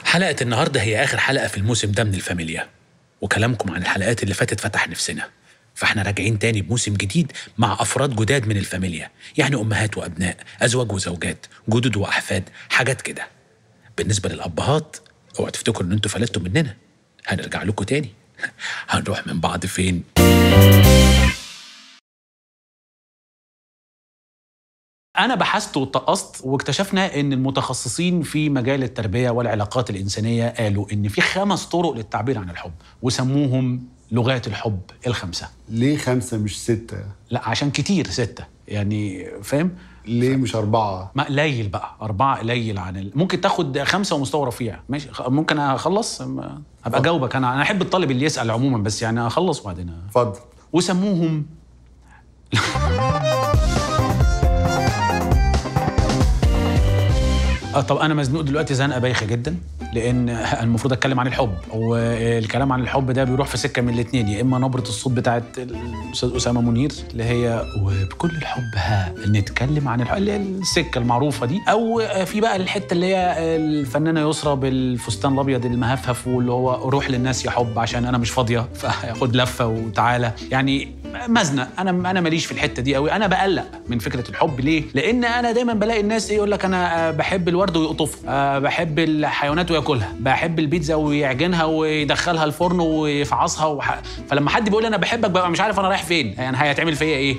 حلقة النهاردة هي آخر حلقة في الموسم ده من الفاميليا، وكلامكم عن الحلقات اللي فاتت فتح نفسنا، فاحنا راجعين تاني بموسم جديد مع أفراد جداد من الفاميليا، يعني أمهات وأبناء، أزواج وزوجات، جدود وأحفاد، حاجات كده. بالنسبة للأبهات اوعوا تفتكروا إن انتوا فلتوا مننا، هنرجع لكم تاني. هنروح من بعض فين؟ أنا بحثت واتقصت واكتشفنا إن المتخصصين في مجال التربية والعلاقات الإنسانية قالوا إن في 5 طرق للتعبير عن الحب، وسموهم لغات الحب ال5. ليه 5 مش 6؟ لا عشان كتير 6 يعني، فاهم؟ ليه مش 4؟ ما قليل بقى، 4 قليل عن ممكن تاخد 5 ومستوى رفيع. ماشي، ممكن أخلص أبقى أجاوبك. أنا أحب الطالب اللي يسأل عموما، بس يعني أخلص وبعدين اتفضل. وسموهم طب انا مزنوق دلوقتي زنقه بايخه جدا، لان المفروض اتكلم عن الحب، والكلام عن الحب ده بيروح في سكه من الاثنين، يا اما نبره الصوت بتاعت الاستاذ اسامه منير اللي هي وبكل الحب نتكلم عن الحب، اللي هي السكه المعروفه دي، او في بقى الحته اللي هي الفنانه يسرا بالفستان الابيض المهفهف، واللي هو روح للناس يا حب عشان انا مش فاضيه، فخد لفه وتعالى. يعني مزنق، انا ماليش في الحته دي قوي. انا بقلق من فكره الحب. ليه؟ لان انا دايما بلاقي الناس يقول لك انا بحب الورد ويقطفها، بحب الحيوانات وياكلها، بحب البيتزا ويعجنها ويدخلها الفرن ويفعصها فلما حد بيقول انا بحبك ببقى مش عارف انا رايح فين، يعني هيتعمل فيا ايه؟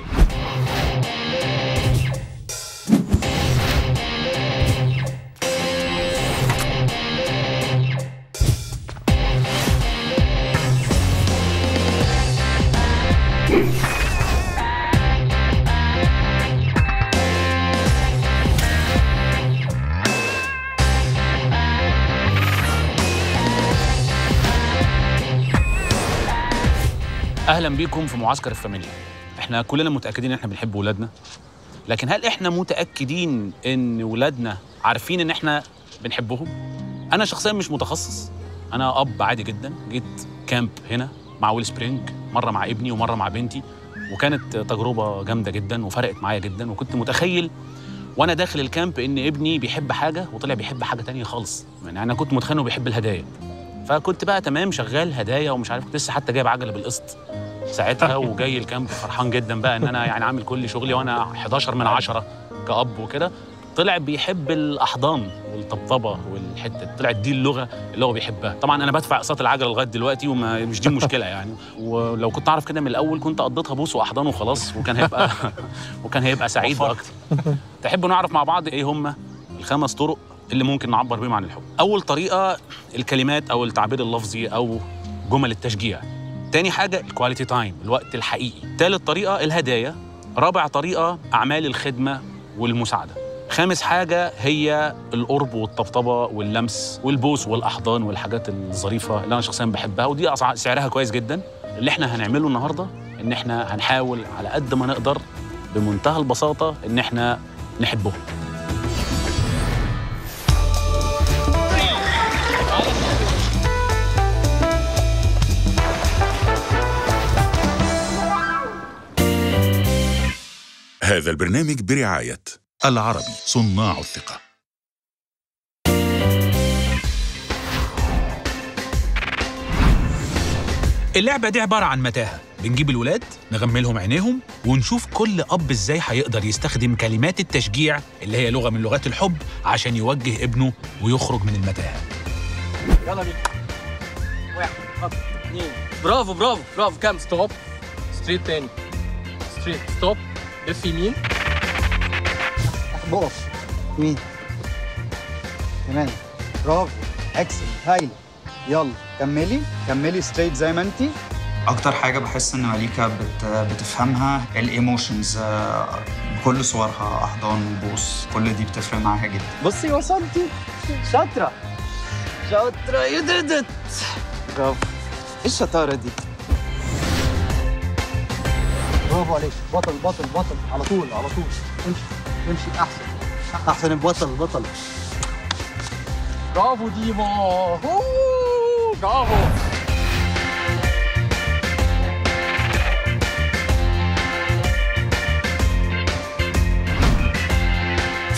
اهلا بيكم في معسكر الفاميليا. احنا كلنا متاكدين ان احنا بنحب ولادنا، لكن هل احنا متاكدين ان ولادنا عارفين ان احنا بنحبهم؟ انا شخصيا مش متخصص، انا اب عادي جدا. جيت كامب هنا مع ويل سبرينج، مره مع ابني ومره مع بنتي، وكانت تجربه جامده جدا وفرقت معايا جدا. وكنت متخيل وانا داخل الكامب ان ابني بيحب حاجه وطلع بيحب حاجه تانية خالص. يعني انا كنت متخيل انه بيحب الهدايا، فكنت بقى تمام شغال هدايا ومش عارف، كنت لسه حتى جايب عجله بالقسط ساعتها، وجاي الكامب فرحان جدا بقى ان انا يعني عامل كل شغلي وانا 11 من 10 كأب وكده. طلع بيحب الاحضان والطبطبه والحته، طلعت دي اللغه اللي هو بيحبها. طبعا انا بدفع اقساط العجله لغايه دلوقتي ومش دي المشكله يعني، ولو كنت اعرف كده من الاول كنت قضيتها بوس واحضان وخلاص، وكان هيبقى سعيد اكتر. تحبوا نعرف مع بعض ايه هم ال5 طرق اللي ممكن نعبر بيهم عن الحب؟ اول طريقه الكلمات او التعبير اللفظي او جمل التشجيع. تاني حاجه الكواليتي تايم، الوقت الحقيقي. تالت طريقه الهدايا. رابع طريقه اعمال الخدمه والمساعده. خامس حاجه هي القرب والطبطبه واللمس والبوس والاحضان والحاجات الظريفه اللي انا شخصيا بحبها، ودي سعرها كويس جدا. اللي احنا هنعمله النهارده ان احنا هنحاول على قد ما نقدر بمنتهى البساطه ان احنا نحبهم. هذا البرنامج برعاية العربي صناع الثقة. اللعبة دي عبارة عن متاهة، بنجيب الولاد نغمي لهم عينيهم ونشوف كل أب إزاي هيقدر يستخدم كلمات التشجيع اللي هي لغة من لغات الحب عشان يوجه ابنه ويخرج من المتاهة. يلا بينا. 1 2 برافو برافو برافو. كام؟ ستوب. ستريت تاني. ستريت ستوب. لف يمين. بقف يمين. تمام برافو اكسل هايل. يلا كملي ستريت زي ما انتي. اكتر حاجه بحس ان مليكه بتفهمها الايموشنز بكل صورها، احضان بوس، كل دي بتفرق معاها جدا. بصي وصلتي، شاطره يو ديد ات. برافو، ايه الشطاره دي؟ برافو عليك، بطل على طول امشي احسن البطل. برافو ديما. برافو.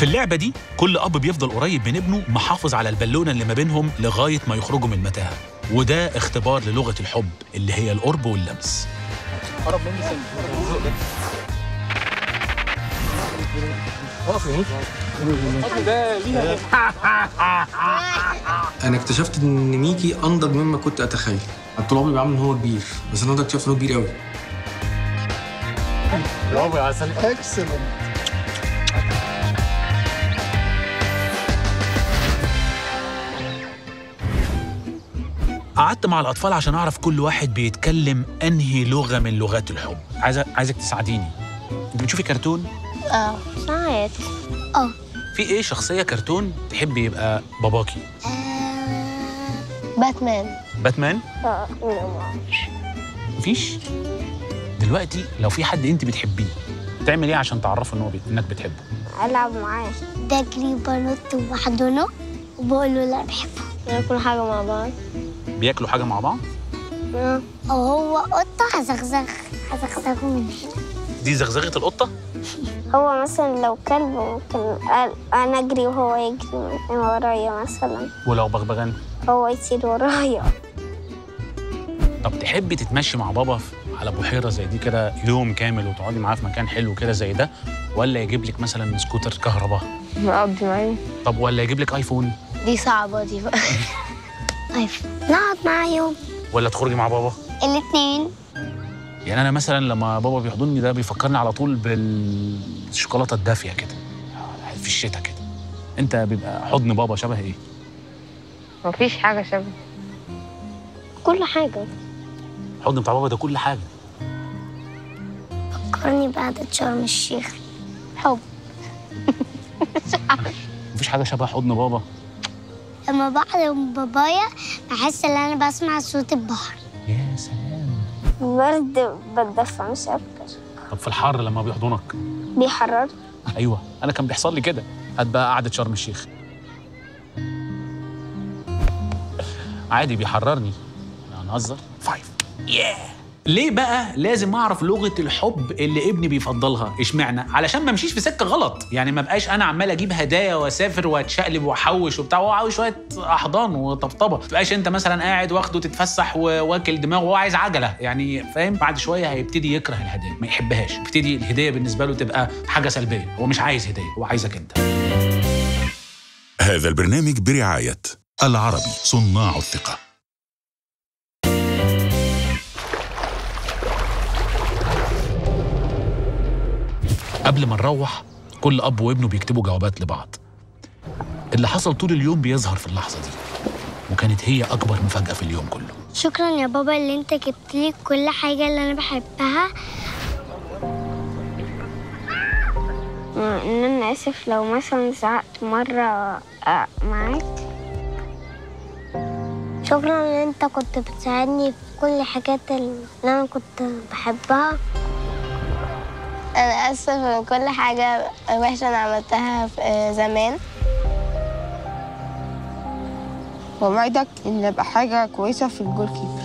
في اللعبة دي كل أب بيفضل قريب من ابنه محافظ على البالونة اللي ما بينهم لغاية ما يخرجوا من المتاهة، وده اختبار للغة الحب اللي هي القرب واللمس. قرب مني سنة. ده ليها انا اكتشفت ان ميكي انضج مما كنت اتخيل. طول عمري بعمل ان هو كبير، بس انا اكتشفت ان هو كبير قوي. برافو يا عسل. اكسلنت. قعدت مع الأطفال عشان أعرف كل واحد بيتكلم أنهي لغة من لغات الحب. عايزك تساعديني. أنت بتشوفي كرتون؟ ساعات. في إيه شخصية كرتون تحبي يبقى باباكي؟ باتمان. باتمان؟ لا معرفش. مفيش؟ دلوقتي لو في حد أنت بتحبيه تعمل إيه عشان تعرفه إنك بتحبه؟ ألعب معاه. بجري بنط وبحضنه وبقول له لا بحبه. ناكل حاجة مع بعض. بياكلوا حاجة مع بعض؟ أو هو قطة هزغزغه. دي زغزغة القطة؟ هو مثلا لو كلب ممكن أنا أجري وهو يجري من ورايا مثلا. ولو بغبغان؟ هو يطير ورايا. طب تحبي تتمشي مع بابا على بحيرة زي دي كده يوم كامل وتقعدي معاه في مكان حلو كده زي ده، ولا يجيب لك مثلا سكوتر كهرباء؟ بقضي معاه. طب ولا يجيب لك ايفون؟ دي صعبة دي بقى. ايفون. نقعد معاه يوم. ولا تخرجي مع بابا؟ الاتنين. يعني انا مثلا لما بابا بيحضني ده بيفكرني على طول بالشوكولاته الدافيه كده في الشتاء كده. انت بيبقى حضن بابا شبه ايه؟ مفيش حاجة شبه. كل حاجة. الحضن بتاع بابا ده كل حاجه. فكرني بقعدة شرم الشيخ. حب. مفيش حاجه شبه حضن بابا. لما بحضن بابايا بحس ان انا بسمع صوت البحر. يا سلام. برد بتدفى مش اكتر. طب في الحر لما بيحضنك؟ بيحرر. ايوه انا كان بيحصل لي كده. هات بقى قعده شرم الشيخ. عادي بيحررني. هنهزر. 5. ليه بقى لازم اعرف لغه الحب اللي ابني بيفضلها؟ اشمعنى؟ علشان ما امشيش في سكه غلط، يعني ما بقاش انا عمال اجيب هدايا واسافر واتشقلب واحوش وبتاع وهو عاوز شويه احضان وطبطبه، ما تبقاش انت مثلا قاعد واخده تتفسح واكل دماغه وهو عايز عجله، يعني فاهم؟ بعد شويه هيبتدي يكره الهدايا، ما يحبهاش، يبتدي الهديه بالنسبه له تبقى حاجه سلبيه، هو مش عايز هديه، هو عايزك انت. هذا البرنامج برعاية العربي صناع الثقة. قبل ما نروح كل أب وابنه بيكتبوا جوابات لبعض. اللي حصل طول اليوم بيظهر في اللحظة دي، وكانت هي أكبر مفاجأة في اليوم كله. شكرا يا بابا اللي انت جبت لي كل حاجة اللي أنا بحبها. إن أنا آسف لو مثلا زعقت مرة معاك. شكرا إن انت كنت بتساعدني في كل الحاجات اللي أنا كنت بحبها. أنا آسف من كل حاجة وحشة أنا عملتها زمان. ووعدك إن أبقى حاجة كويسة في الجول كيبر.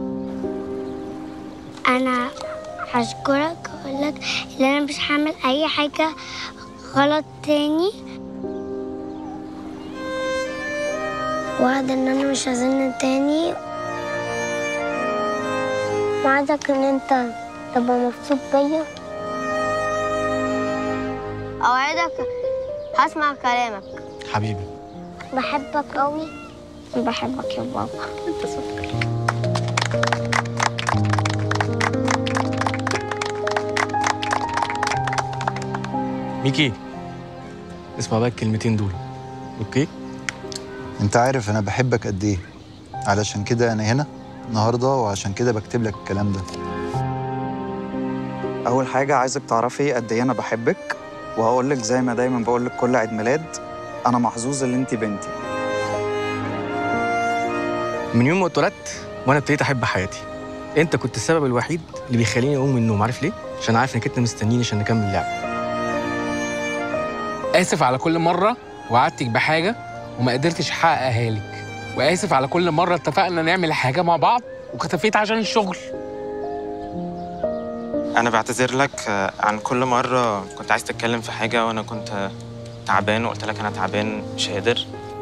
أنا هشكرك وأقول لك إن أنا مش هعمل أي حاجة غلط تاني. وعد إن أنا مش هزن تاني. وعدك إن أنت تبقى مبسوط بيا. أوعدك هسمع كلامك. حبيبي بحبك قوي. بحبك يا بابا. انت سكر. ميكي، اسمع بقى الكلمتين دول، اوكي؟ انت عارف انا بحبك قد ايه، علشان كده انا هنا النهارده وعشان كده بكتب لك الكلام ده. أول حاجة عايزك تعرفي قد إيه أنا بحبك، وهقول لك زي ما دايما بقول لك كل عيد ميلاد، أنا محظوظ إن أنت بنتي. من يوم ما اتولدت وانا ابتديت احب حياتي. انت كنت السبب الوحيد اللي بيخليني اقوم من النوم، عارف ليه؟ عشان عارف انك انت مستنيني عشان نكمل لعب. آسف على كل مرة وعدتك بحاجة وما قدرتش أحققها لك، وآسف على كل مرة اتفقنا نعمل حاجة مع بعض واختفيت عشان الشغل. أنا بعتذر لك عن كل مرة كنت عايز تتكلم في حاجة وأنا كنت تعبان وقلت لك انا تعبان مش قادر.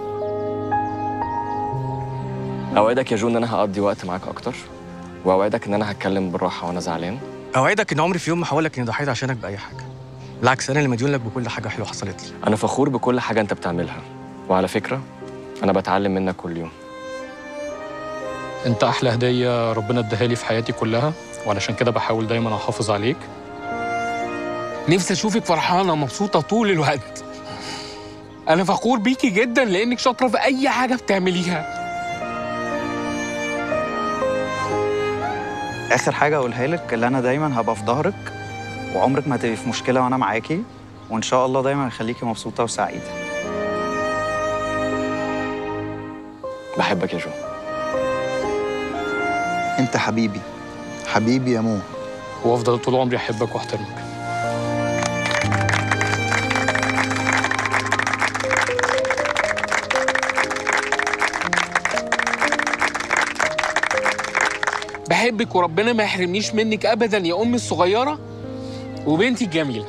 اوعدك يا جو ان انا هقضي وقت معاك اكتر، واوعدك ان انا هتكلم بالراحه وانا زعلان. اوعدك ان عمري في يوم ما هقولك اني ضحيت عشانك باي حاجه، بالعكس انا اللي مديون لك بكل حاجه حلوه حصلت لي. انا فخور بكل حاجه انت بتعملها، وعلى فكره انا بتعلم منك كل يوم. انت احلى هديه ربنا اداها لي في حياتي كلها، وعلشان كده بحاول دايما احافظ عليك. نفسي اشوفك فرحانه مبسوطه طول الوقت. انا فخور بيكي جدا لانك شاطره في اي حاجه بتعمليها. اخر حاجه اقولها لك اللي انا دايما هبقى في ظهرك، وعمرك ما هتبقي في مشكله وانا معاكي، وان شاء الله دايما هخليكي مبسوطه وسعيده. بحبك يا جو. انت حبيبي، حبيبي يا مو. وافضل طول عمري احبك واحترمك. بحبك وربنا ما يحرمنيش منك ابدا يا امي الصغيره وبنتي الجميله.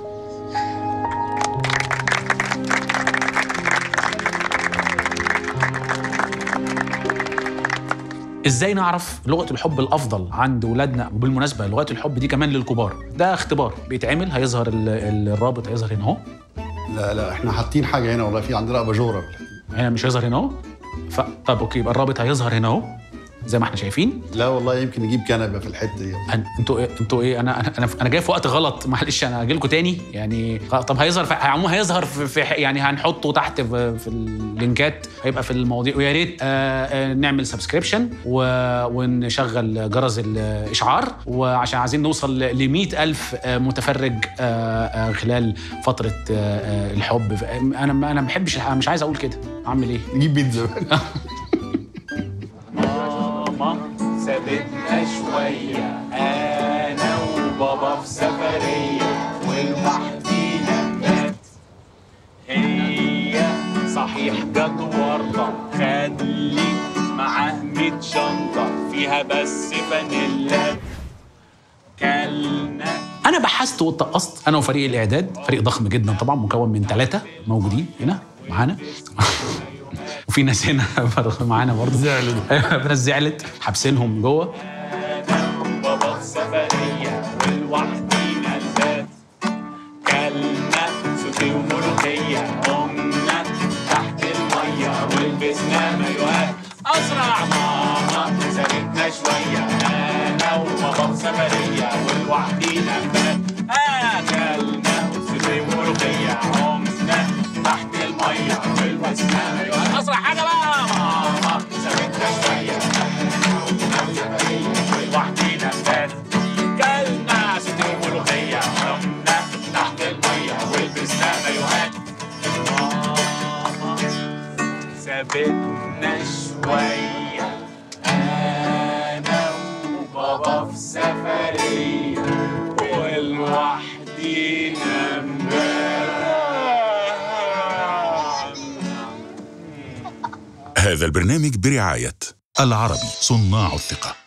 ازاي نعرف لغه الحب الافضل عند ولادنا؟ وبالمناسبه لغات الحب دي كمان للكبار، ده اختبار بيتعمل، هيظهر الرابط هيظهر هنا اهو. لا احنا حاطين حاجه هنا والله، في عندنا اباجوره هنا مش هيظهر هنا اهو. طب اوكي، يبقى الرابط هيظهر هنا اهو زي ما احنا شايفين. لا والله يمكن نجيب كنبه في الحته دي. انتوا ايه انا جاي في وقت غلط، معلش انا هاجي لكم تاني يعني. طب هيظهر عموما هيظهر في يعني هنحطه تحت في اللينكات، هيبقى في المواضيع. ويا ريت نعمل سبسكريبشن ونشغل جرس الاشعار، وعشان عايزين نوصل ل 100,000 متفرج خلال فتره الحب. انا ما بحبش، مش عايز اقول كده، اعمل ايه؟ نجيب بيتزا. سابتنا شوية أنا وبابا في سفرية ولوحدينا مات. هي صحيح جت ورطة، خد لي معاه 100 شنطة فيها بس فانيلات. كلنا أنا بحثت واتقصت أنا وفريق الإعداد، فريق ضخم جدا طبعا مكون من 3 موجودين هنا معانا. وفي ناس هنا معانا برضه زعلت. ايوه ناس زعلت حابسينهم جوه. بابا في سفرية ولوحدينا البات. كلنا سوتي وملوخية، قمنا تحت المية ولبسنا مايوهات. أسرع ماما سابتنا شوية أنا وبابا في سفرية ولوحدينا البات. كلنا سوتي وملوخية، قمنا تحت المية ولبسنا مايوهات. أسرع حاجة بقى ماما سابتنا شوية ولوحدينا البات. كلنا سوتي وملوخية، قمنا تحت المية ولبسنا مايوهات. ماما سابتنا شوية أنا وبابا في سفرية ولوحدينا هذا البرنامج برعاية العربي صناع الثقة.